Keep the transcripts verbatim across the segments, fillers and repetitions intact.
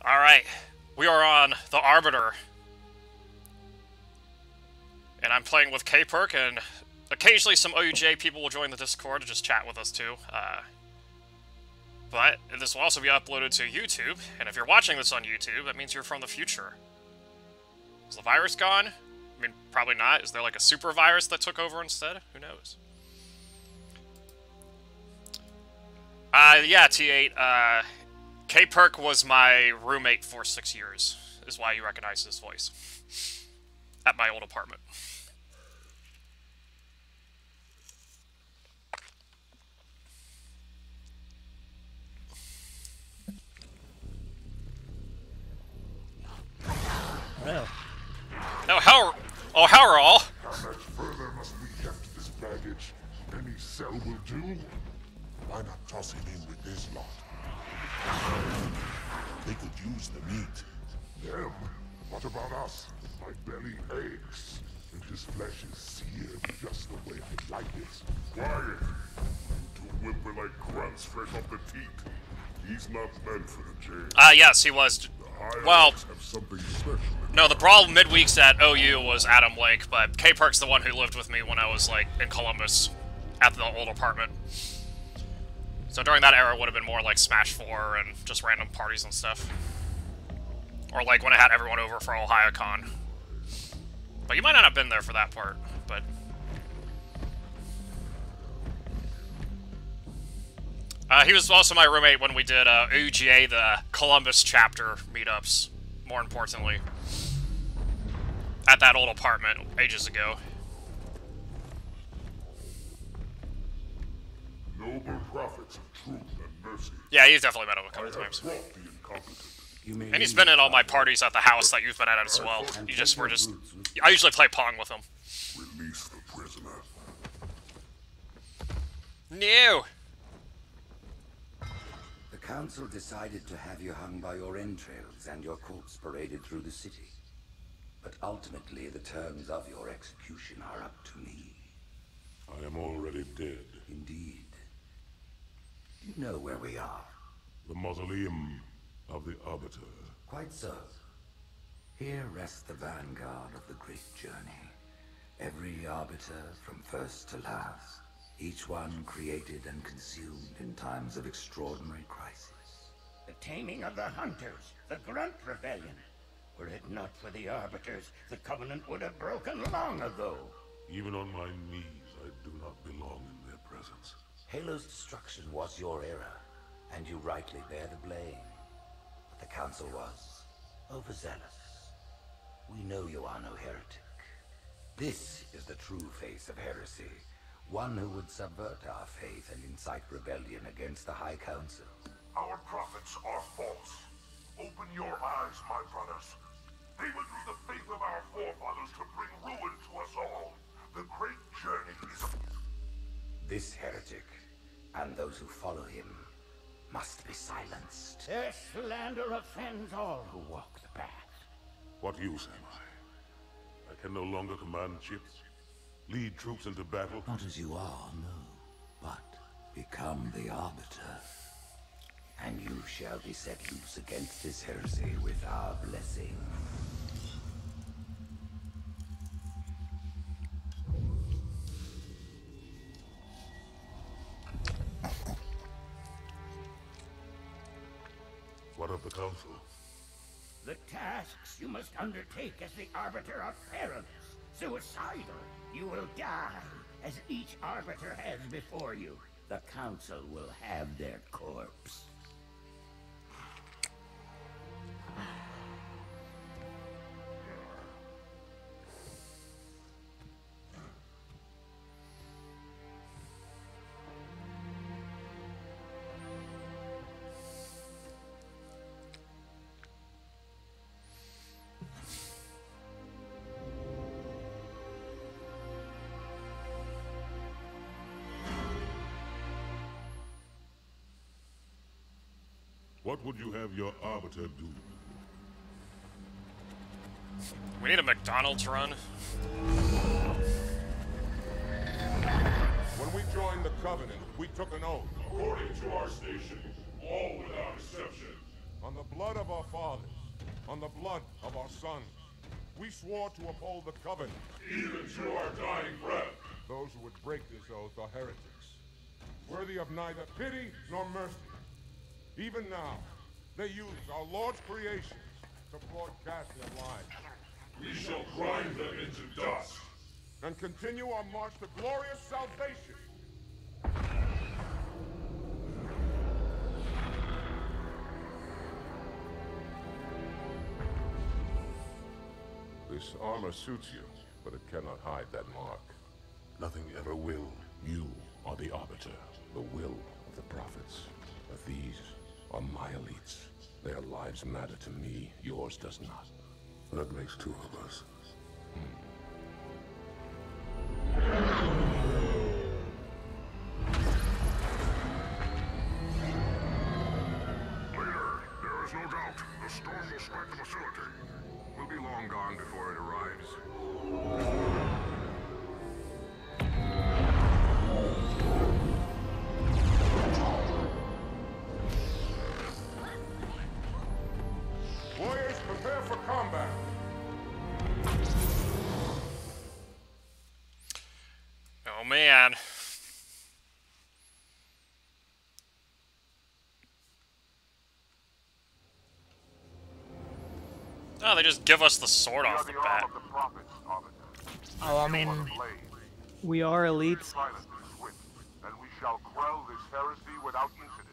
Alright, we are on the Arbiter. And I'm playing with kperk, and occasionally some O U J people will join the Discord to just chat with us too. Uh, but this will also be uploaded to YouTube, and if you're watching this on YouTube, that means you're from the future. Is the virus gone? I mean, probably not. Is there like a super virus that took over instead? Who knows? Uh, yeah, T eight, uh, kperk was my roommate for six years, is why you recognize his voice. At my old apartment. Well. Oh, how, oh, how are all? How much further must we get this baggage? Any cell will do? Why not toss him in with this lot? They could use the meat. Them? What about us? My belly aches, and his flesh is seared just the way I like it. Quiet! Two whimper-like grunts fresh off the teeth. He's not meant for the jail. Ah, uh, yes, he was. Well, have something special. No, the brawl midweeks at O U was Adam Lake, but kperk's the one who lived with me when I was, like, in Columbus, at the old apartment. So during that era, it would have been more like Smash four and just random parties and stuff. Or like when I had everyone over for OhioCon. But you might not have been there for that part, but... Uh, he was also my roommate when we did uh, O U G A, the Columbus chapter meetups, more importantly. At that old apartment ages ago. Noble prophets of truth and mercy. Yeah, he's definitely met him a couple times. And he's been in all my parties at the house that you've been at as well. You just were just... I usually play Pong with him. Release the prisoner. No! The council decided to have you hung by your entrails and your corpse paraded through the city. But ultimately, the terms of your execution are up to me. I am already dead. Indeed. You know where we are. The mausoleum of the Arbiter. Quite so. Here rests the vanguard of the great journey. Every Arbiter from first to last. Each one created and consumed in times of extraordinary crisis. The taming of the Hunters, the Grunt Rebellion. Were it not for the Arbiters, the Covenant would have broken long ago. Even on my knees, I do not belong in their presence. Halo's destruction was your era, and you rightly bear the blame. But the Council was overzealous. We know you are no heretic. This is the true face of heresy, one who would subvert our faith and incite rebellion against the High Council. Our prophets are false. Open your eyes, my brothers. They went through the faith of our forefathers to bring ruin to us all. The great journey is... This heretic, and those who follow him, must be silenced. Their slander offends all who walk the path. What use am I? I can no longer command ships, lead troops into battle. Not as you are, no, but become the Arbiter. And you shall be set loose against this heresy with our blessing. What of the Council? The tasks you must undertake as the Arbiter are perilous, suicidal. You will die, as each Arbiter has before you. The Council will have their corpse. What would you have your Arbiter do? We need a McDonald's run. When we joined the Covenant, we took an oath. According to our station, all without exception. On the blood of our fathers, on the blood of our sons, we swore to uphold the covenant, even to our dying breath. Those who would break this oath are heretics, worthy of neither pity nor mercy. Even now, they use our Lord's creations to broadcast their lies. We shall grind them into dust and continue our march to glorious salvation. This armor suits you, but it cannot hide that mark. Nothing ever will. You are the Arbiter, the will of the prophets. But these are my elites. Their lives matter to me, yours does not. That makes two of us. Hmm. Later, there is no doubt the storm will strike the facility. We'll be long gone before it arrives. Warriors, prepare for combat. Oh man. Oh, they just give us the sword off the bat. Oh, I mean, we are elites. And we shall quell this heresy without incident.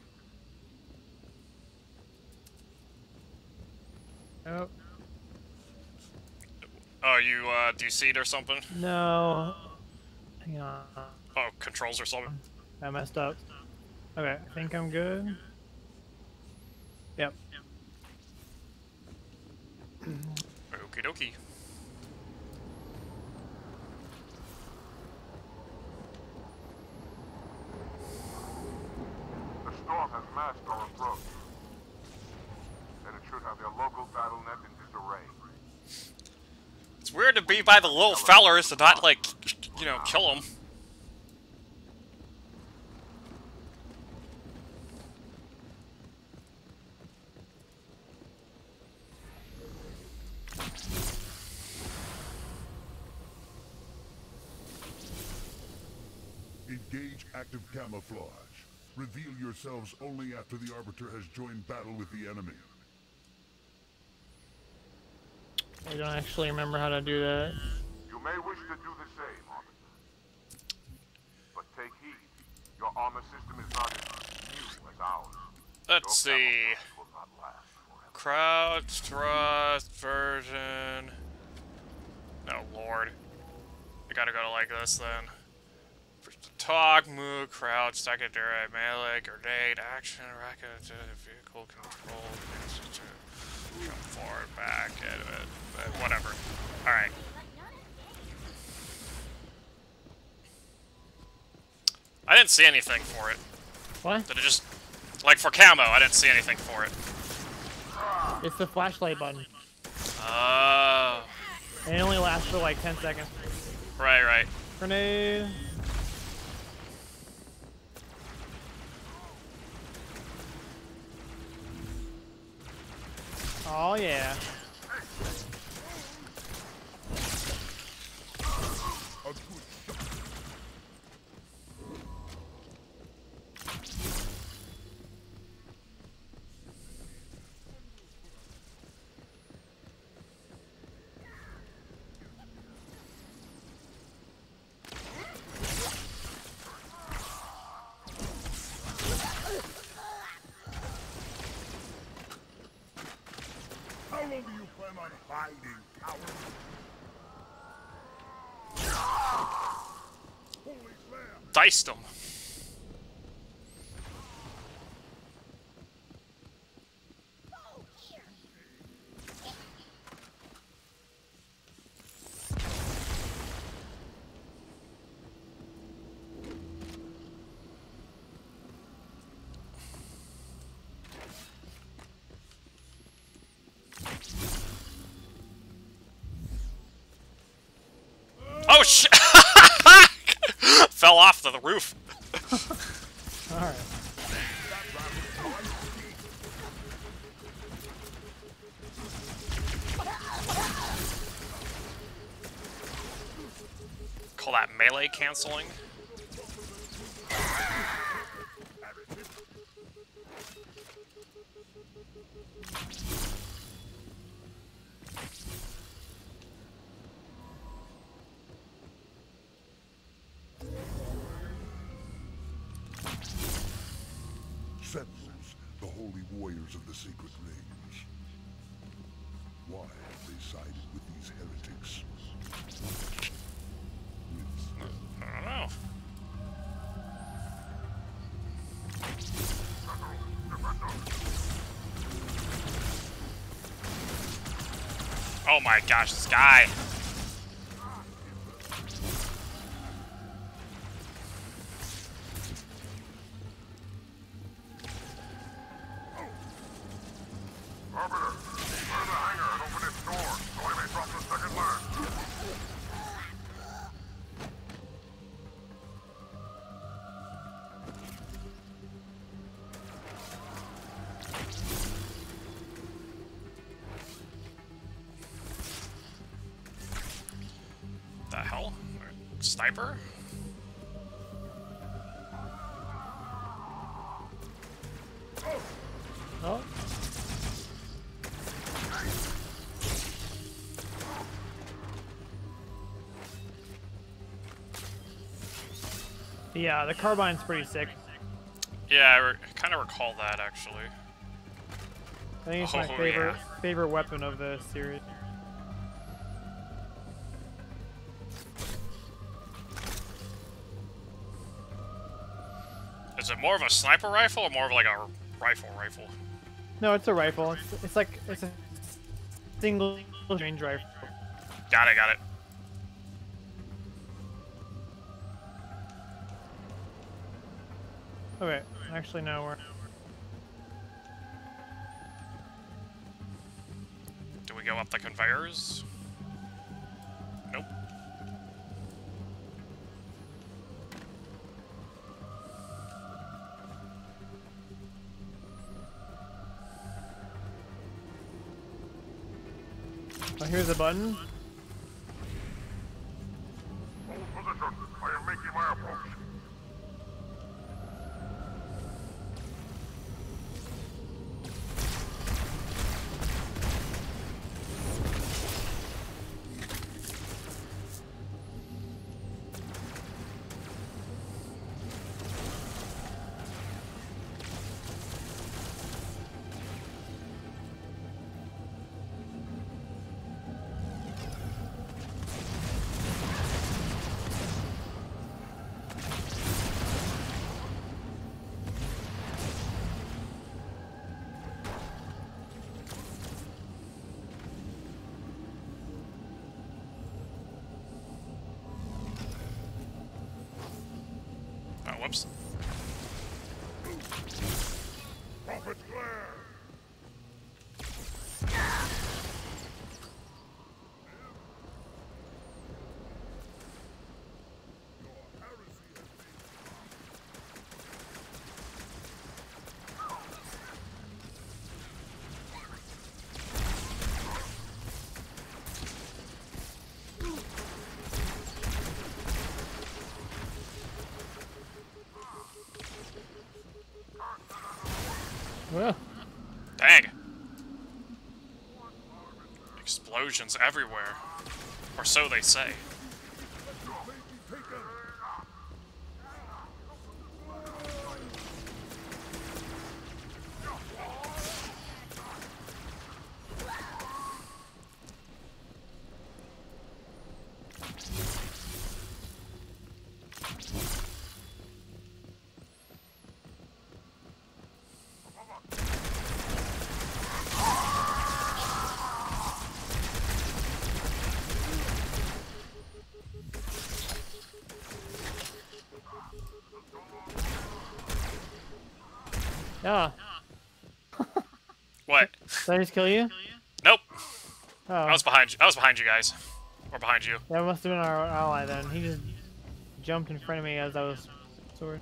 Oh, Oh, you uh, D C'd or something? no. Hang on. Oh, controls or something? I messed up. Okay, I think I'm good. Yep. Okie dokie. The storm has masked our approach, and it should have their local battle net in disarray. It's weird to be by the little fellers and not, like, you know, kill them. Engage active camouflage. Reveal yourselves only after the Arbiter has joined battle with the enemy. I don't actually remember how to do that. You may wish to do the same, officer. But take heed. Your armor system is not as new as ours. Let's Your see. camouflage will not last forever. Crowd, thrust, version. No, Lord. I gotta go to like this then. First to talk, move, crouch, secondary, melee, grenade, action, rocket, vehicle control, jump forward, back, and uh, whatever. Alright. I didn't see anything for it. What? Did it just... Like for camo, I didn't see anything for it. It's the flashlight button. Oh. And it only lasts for like ten seconds. Right, right. Grenade. Oh yeah. How long do you plan on hiding, coward? Holy flare! Diced him. Oh shit! Fell off to the roof. Alright. that melee canceling. Sentinels, the holy warriors of the sacred rings. Why have they sided with these heretics? I don't know. Oh my gosh, this guy. The hell? Sniper? Oh. Yeah, the carbine's pretty sick. Yeah, I re kind of recall that actually. I think it's Oh, my favorite yeah. favorite weapon of the series. Is it more of a sniper rifle or more of like a rifle rifle? No, it's a rifle. It's, it's like it's a single range rifle. Got it, got it. Okay, actually no, we're Do we go up the conveyors? Nope. oh, here's a button. Hold position. I am making my approach. Oh, whoops. Prophet Glare! Well, Dang. Explosions everywhere. Or so they say. yeah. What? Did I just kill you? Nope. Oh, I was behind you. I was behind you guys. Or behind you. that must have been our ally then. He just jumped in front of me as I was sword.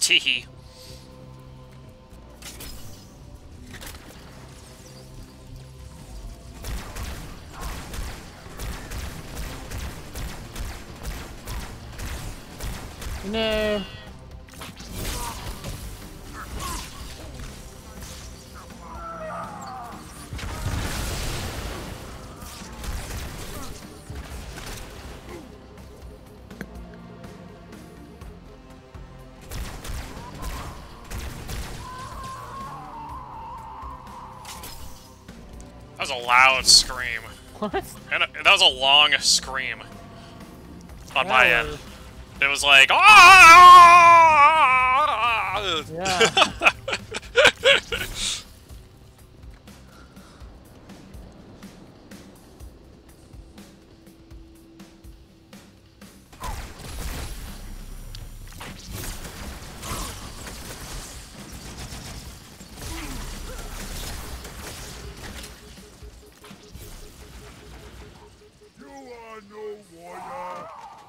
Teehee. No. That was a loud scream. What? And that was a long scream on That my end. was- It was like, ah! Yeah. You are no warrior.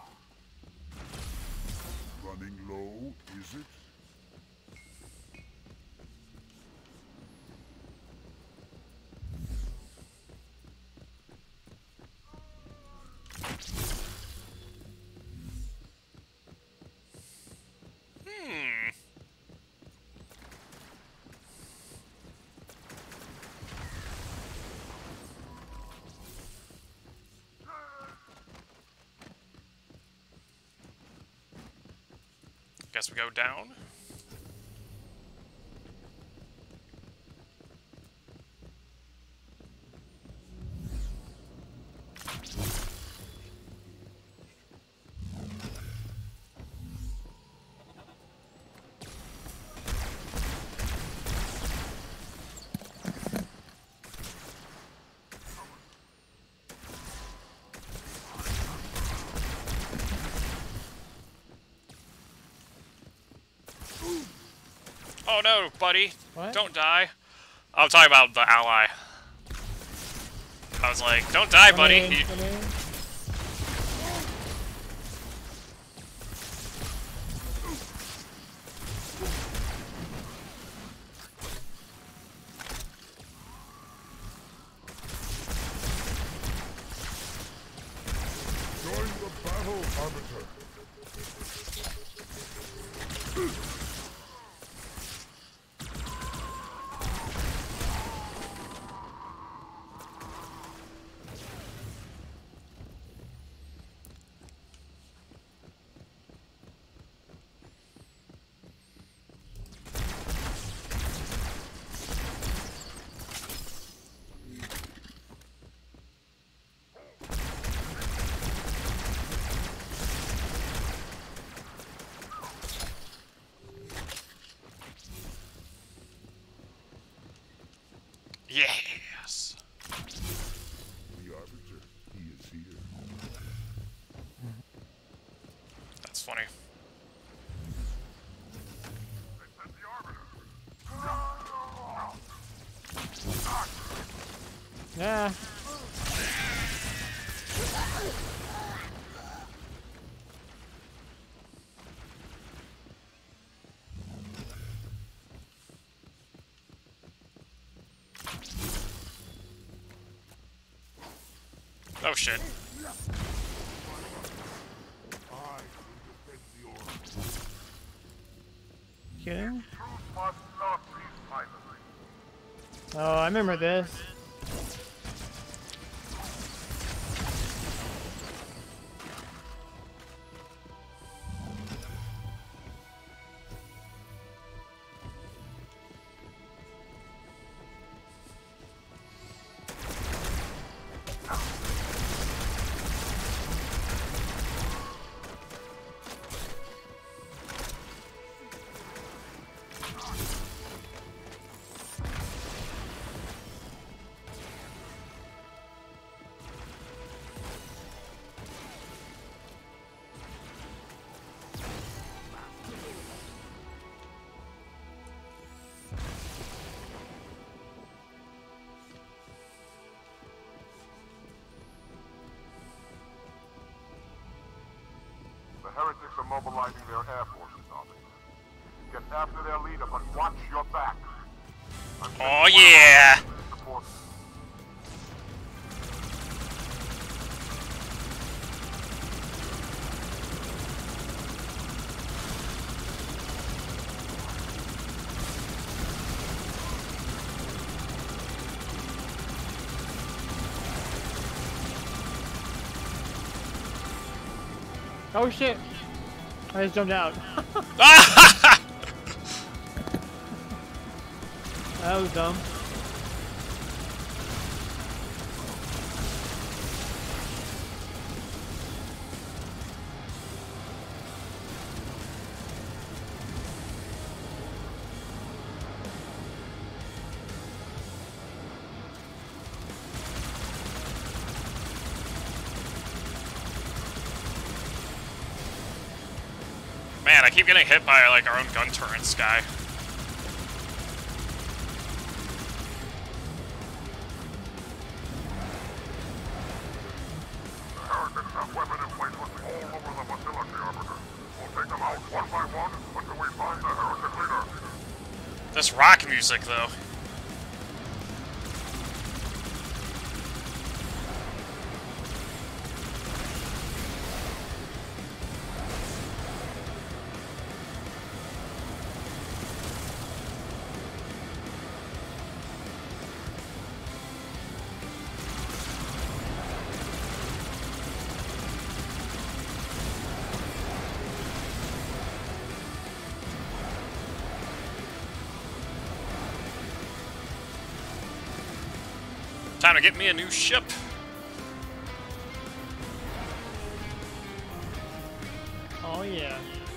Running low, is it? Hmm. Guess we go down. Oh no, buddy. What? Don't die. I'm talking about the ally. I was like, don't die, buddy. Coming, He- coming. Join the battle, Arbiter. Yes. The Arbiter, he is here. That's funny. Yeah. Oh shit. I will defend the Order. Kidding? Must not be silently. Oh, I remember this. The heretics are mobilizing their air forces, Arbiter. Get after their leader, but watch your back. Oh yeah! Oh shit! I just jumped out. That was dumb. Man, I keep getting hit by like our own gun turrets, guy. Heretics have weapon emplacements all over the facility, Arbiter. We'll take them out one by one until we find the heretic leader. This rock music, though. Time to get me a new ship. Oh yeah.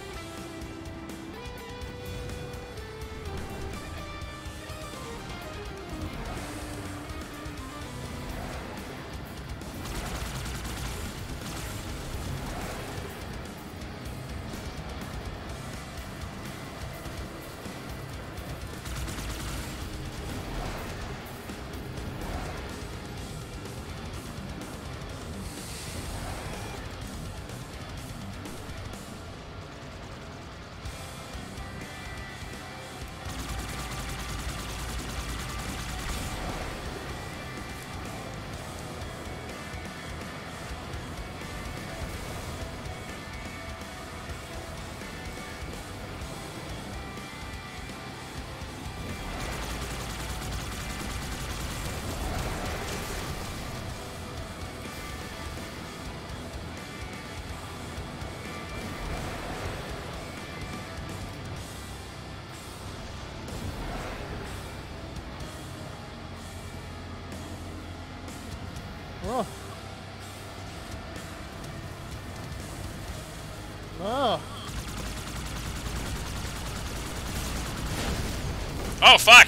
Oh. Oh. Oh, fuck!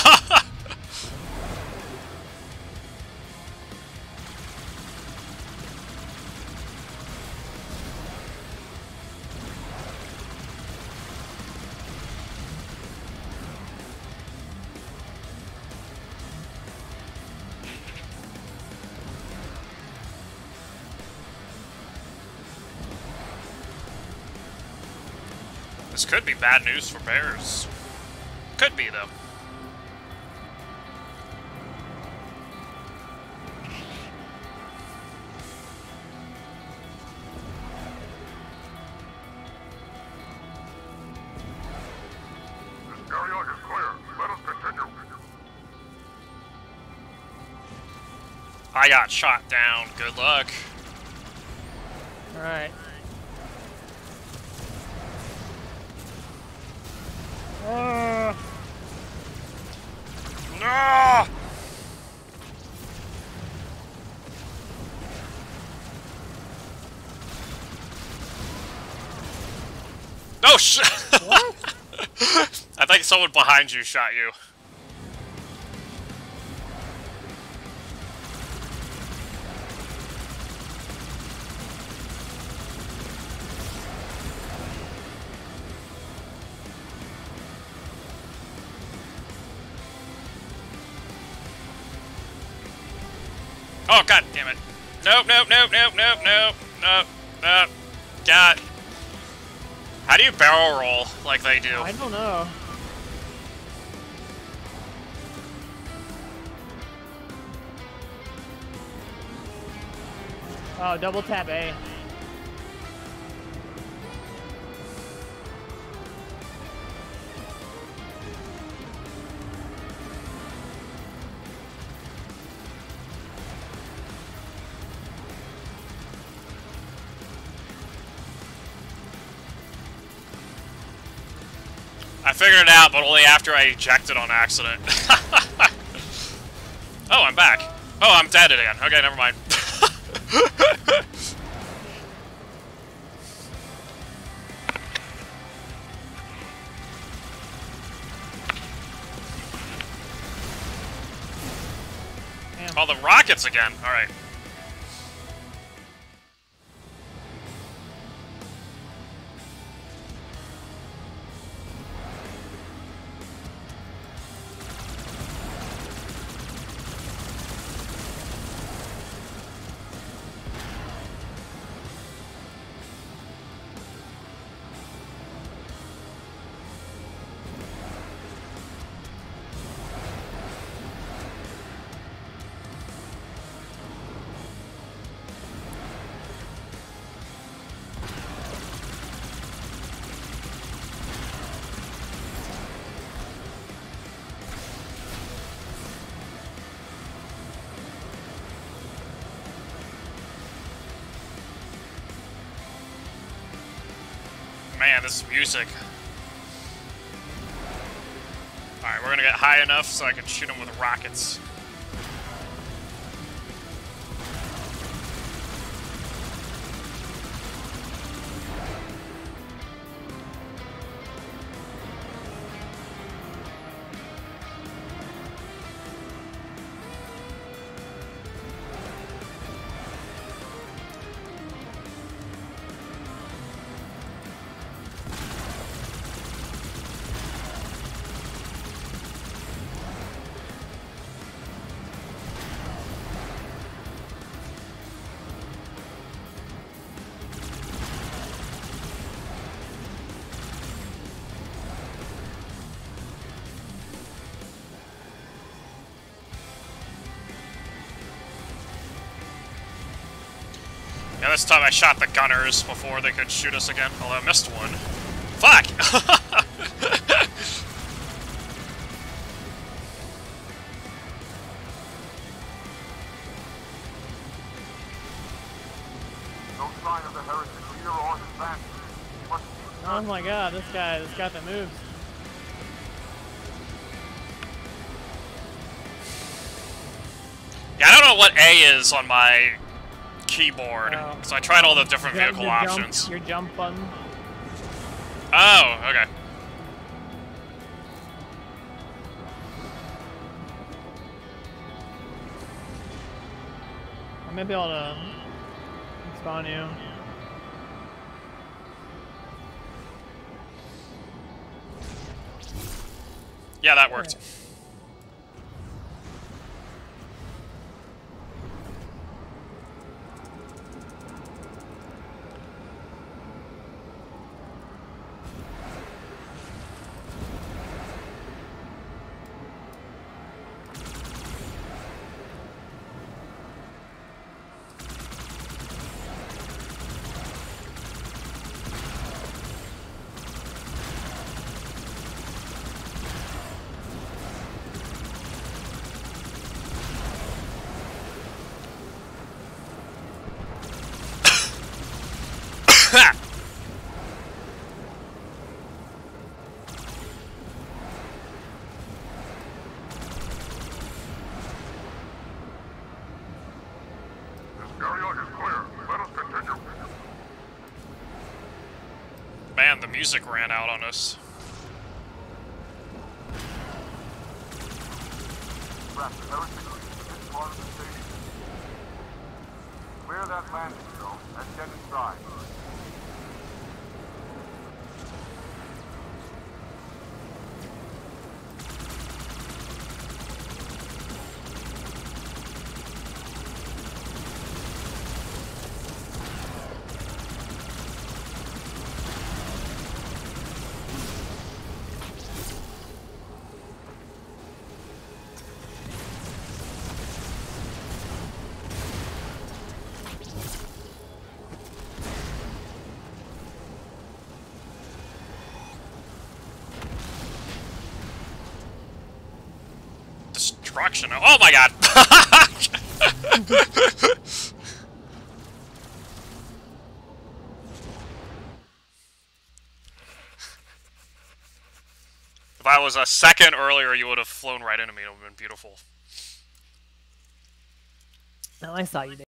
This could be bad news for bears. Could be, though. This area is clear. Let us continue. I got shot down. Good luck. Alright. Uh. No! Oh shit! What? I think someone behind you shot you. Oh, god damn it. Nope, nope, nope, nope, nope, nope, nope, nope. God. How do you barrel roll like they do? I don't know. Oh, double tap A. I figured it out, but only after I ejected on accident. Oh, I'm back. Oh, I'm dead again. Okay, never mind. Damn. Oh, the rockets again. All right. Man, this music. Alright, we're gonna get high enough so I can shoot him with rockets. Yeah, this time I shot the gunners before they could shoot us again, although I missed one. Fuck! No sign of the heretic leader or his band. You must keep Oh my god, this guy, this guy that moves. Yeah, I don't know what A is on my keyboard, Oh. because I tried all the different Your- vehicle your jump- options. Your jump button. Oh, okay. I may be able to spawn you. Yeah, that worked. This area is clear. Let us continue. Man, the music ran out on us. Trap the heretic leader in this part of the stadium. Clear that landing zone and get inside. destruction. Oh my god! If I was a second earlier, you would have flown right into me. It would have been beautiful. No, I saw you there.